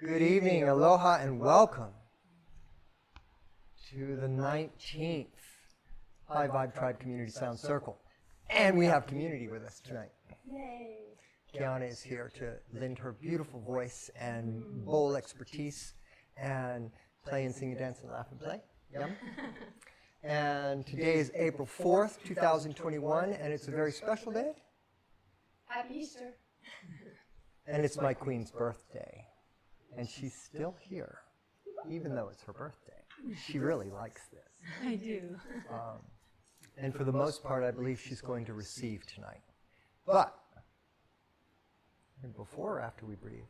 Good evening, aloha, and welcome to the 19th High VibeTribe Community Sound Circle. And we have community with us tonight. Yay! Kiana is here to lend her beautiful voice and bowl expertise and play and sing and dance and laugh and play. Yum. And today is April 4th, 2021, and it's a very special day. Happy Easter! And it's my queen's birthday. And she's still here, even though it's her birthday. She really likes this. I do. And for the most part, I believe she's going to receive tonight. But, before or after we breathe?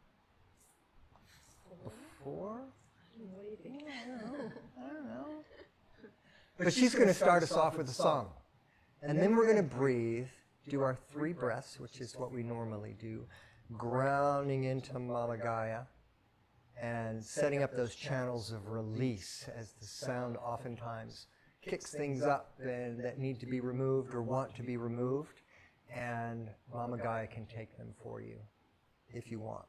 Before? What do you think? I don't know. But she's going to start us off with a song. And then we're going to breathe, do our 3 breaths, which is what we normally do, grounding into Mama Gaia and setting up those channels of release as the sound oftentimes kicks things up and that need to be removed or want to be removed, and Mama Gaia can take them for you if you want.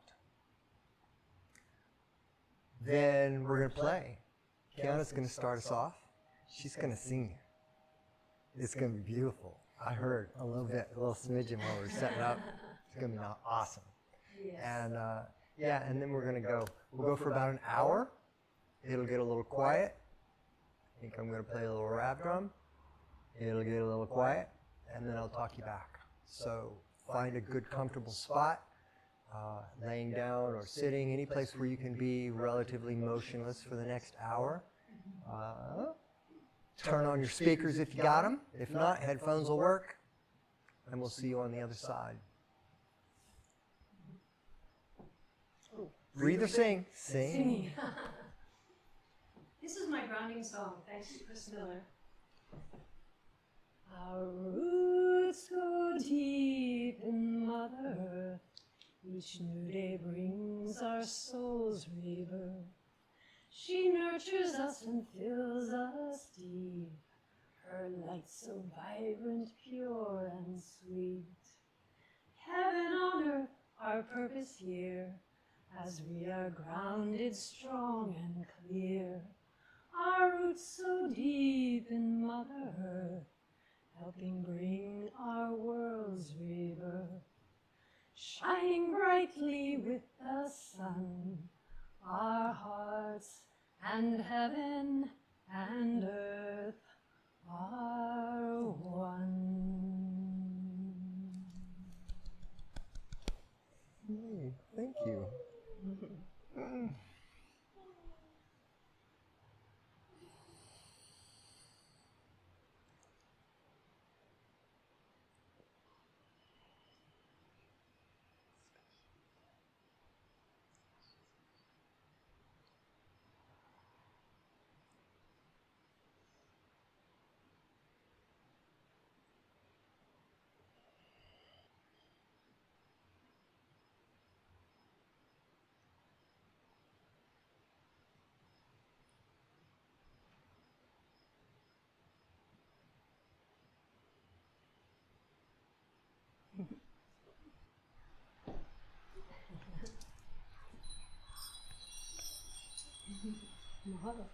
Then we're going to play. Kiana's going to start us off. She's going to sing. It's going to be beautiful. I heard a little bit, a little smidgen while we were setting up. It's going to be awesome. Yes. And yeah, and then we're going to go. We'll go for about an hour. It'll get a little quiet. I think I'm going to play a little rap drum. It'll get a little quiet, and then I'll talk you back. So find a good, comfortable spot, laying down or sitting, any place where you can be relatively motionless for the next hour. Turn on your speakers if you got them. If not, headphones will work, and we'll see you on the other side. Breathe or sing? Sing. This is my grounding song, thanks to Chris Miller. Our roots go deep in Mother Earth. Each new day brings our souls rebirth. She nurtures us and fills us deep. Her light so vibrant, pure and sweet. Heaven on earth, our purpose here, as we are grounded, strong and clear. Our roots so deep in Mother Earth, helping bring our world's rebirth. Shining brightly with the sun, our hearts and heaven and earth are one. Thank you. Mahalo.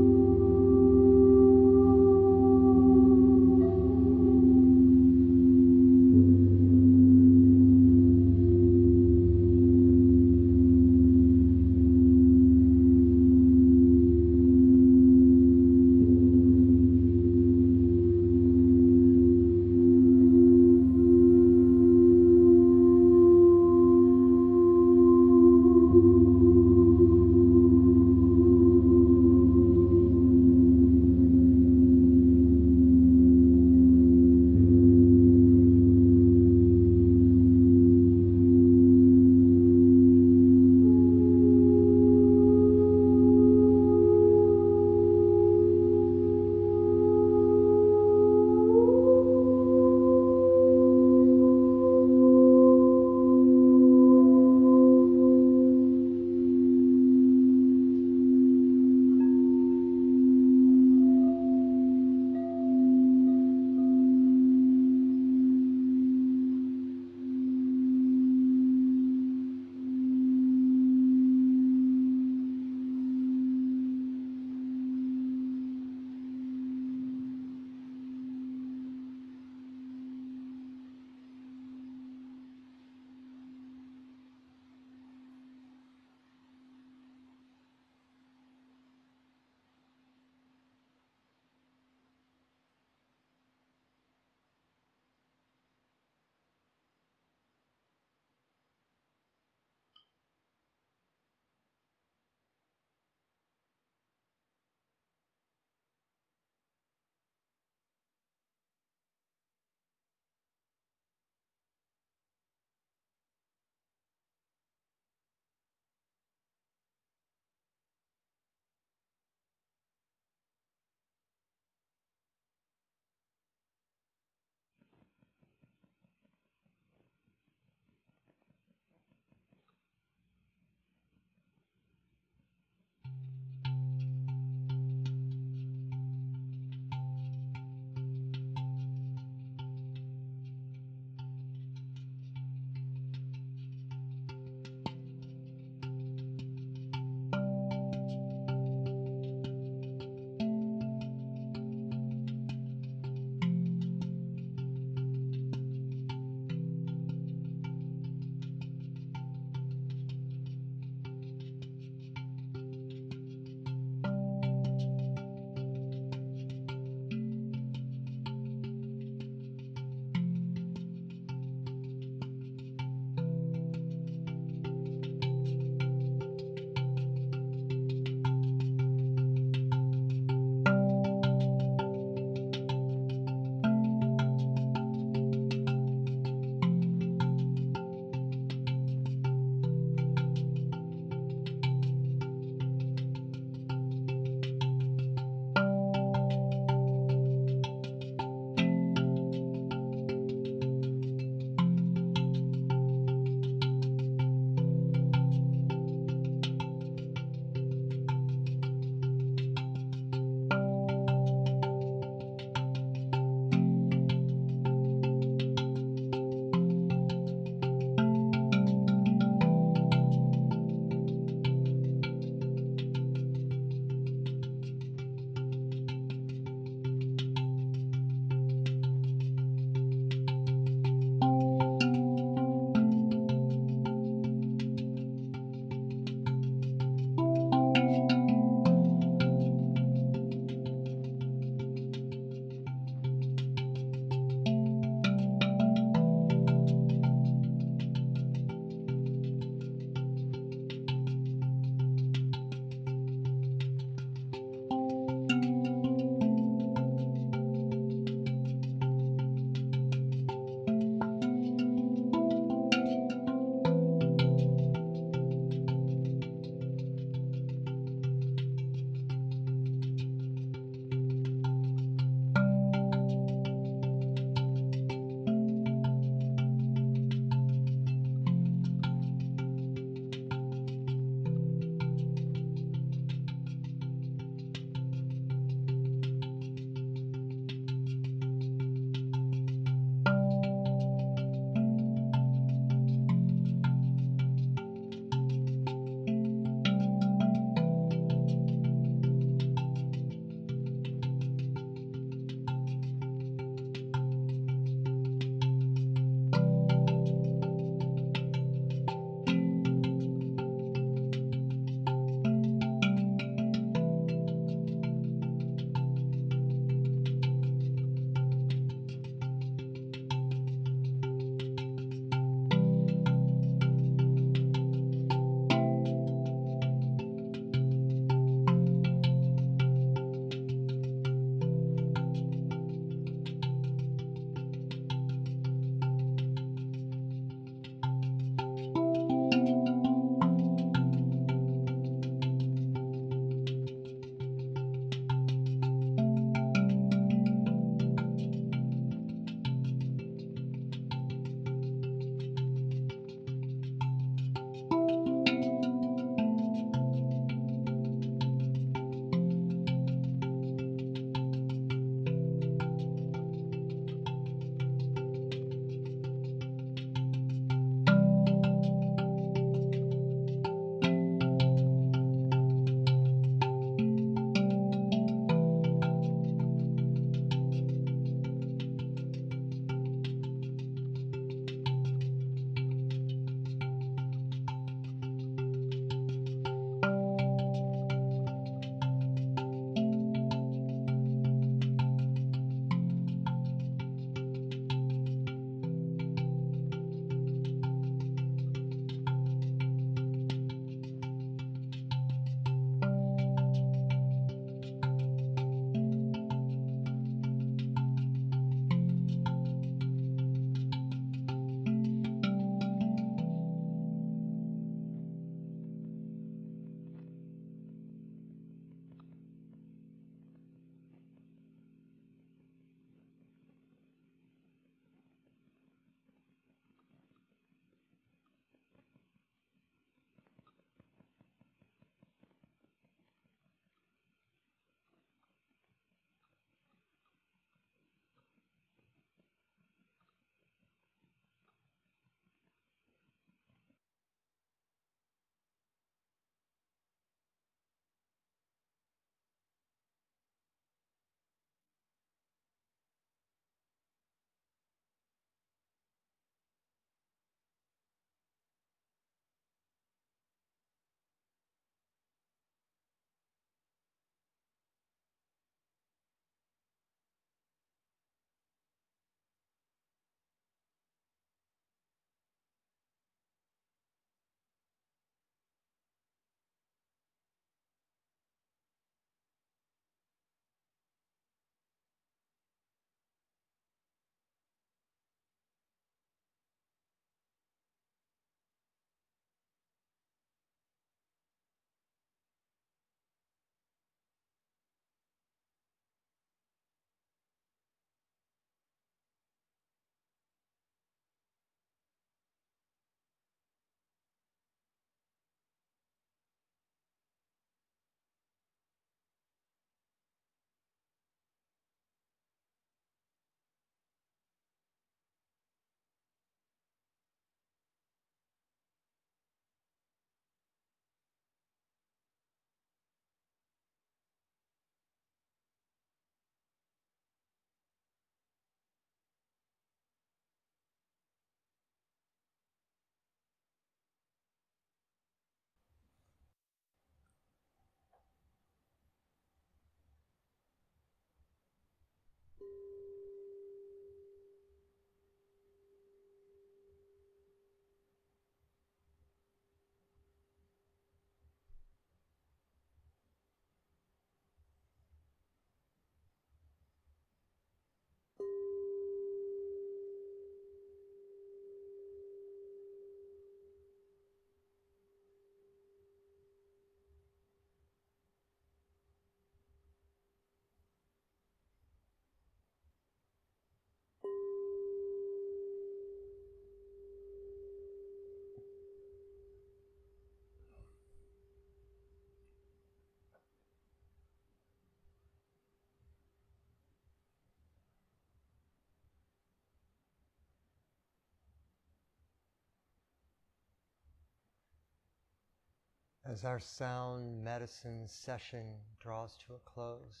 As our sound medicine session draws to a close,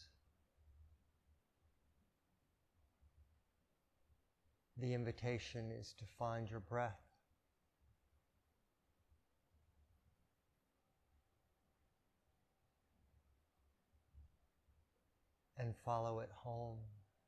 the invitation is to find your breath. And follow it home.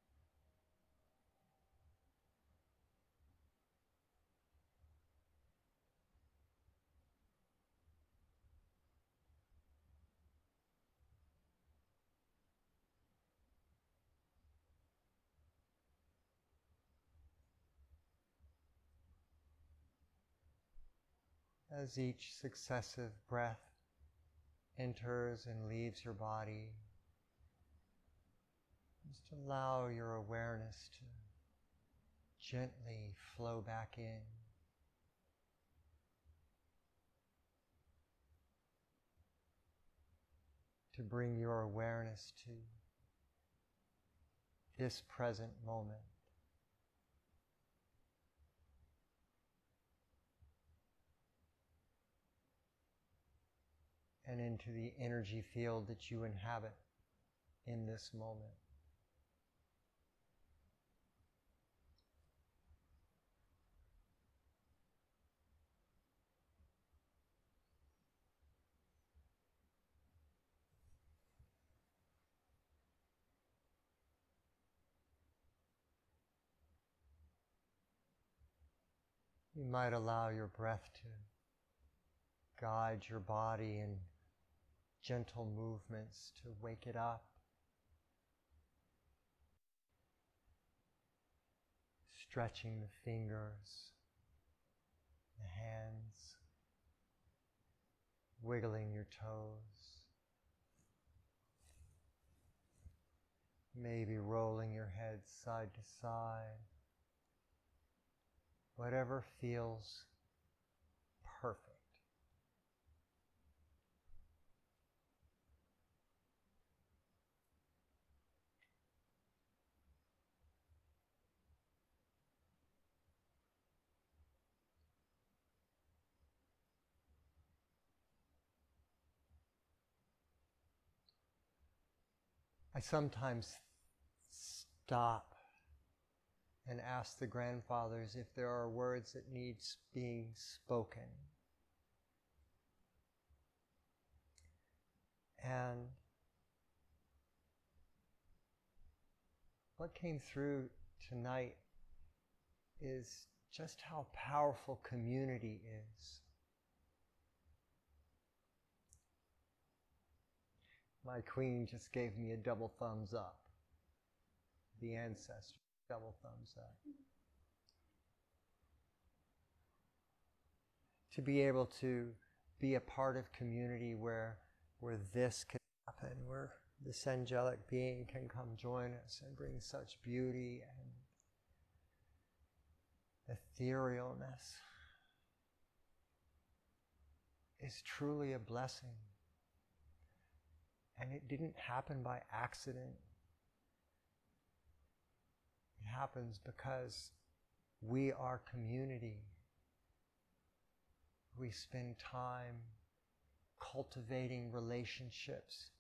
As each successive breath enters and leaves your body, just allow your awareness to gently flow back in. To bring your awareness to this present moment. And into the energy field that you inhabit in this moment. You might allow your breath to guide your body in gentle movements to wake it up. Stretching the fingers, the hands, wiggling your toes. Maybe rolling your head side to side. Whatever feels perfect. I sometimes stop and ask the grandfathers if there are words that need being spoken. And what came through tonight is just how powerful community is. My queen just gave me a double thumbs up. The ancestor, double thumbs up. To be able to be a part of community where this can happen, where this angelic being can come join us and bring such beauty and etherealness is truly a blessing. And it didn't happen by accident. It happens because we are community. We spend time cultivating relationships.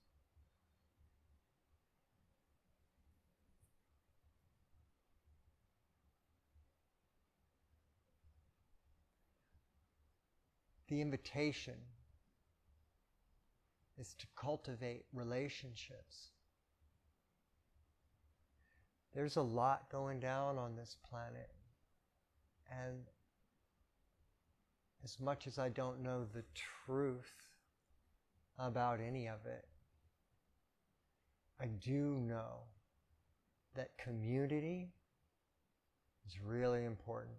The invitation is to cultivate relationships. There's a lot going down on this planet, and as much as I don't know the truth about any of it, I do know that community is really important.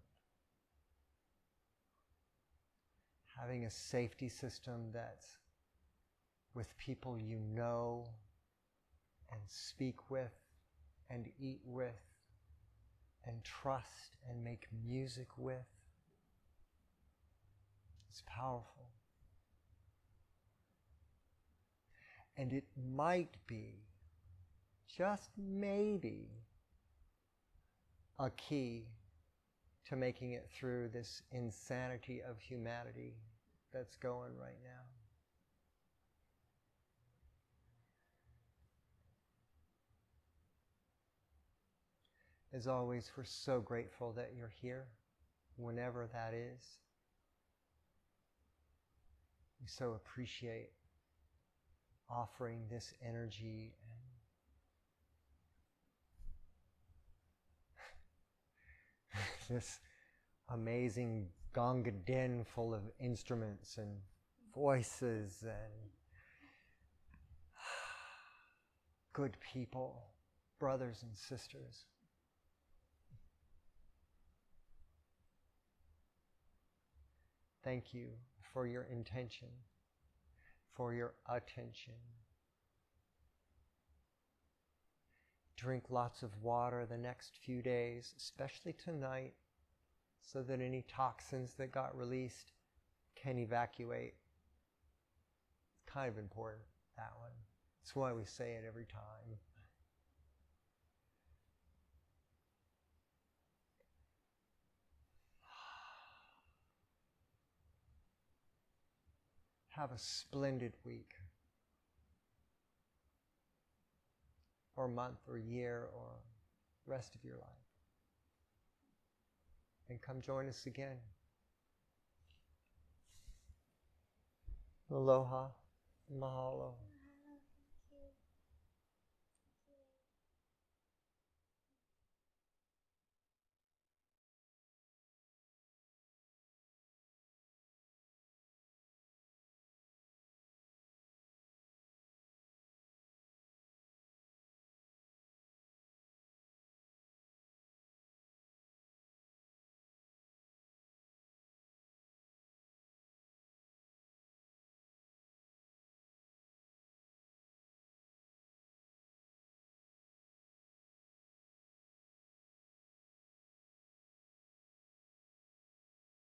Having a safety system that's with people you know and speak with and eat with and trust and make music with is powerful. And it might be, just maybe, a key to making it through this insanity of humanity that's going right now. As always, we're so grateful that you're here, whenever that is. We so appreciate offering this energy and this amazing ganga din full of instruments and voices and good people, brothers and sisters. Thank you for your intention, for your attention. Drink lots of water the next few days, especially tonight, so that any toxins that got released can evacuate. It's kind of important, that one. That's why we say it every time. Have a splendid week, or month, or year, or rest of your life. And come join us again. Aloha, mahalo.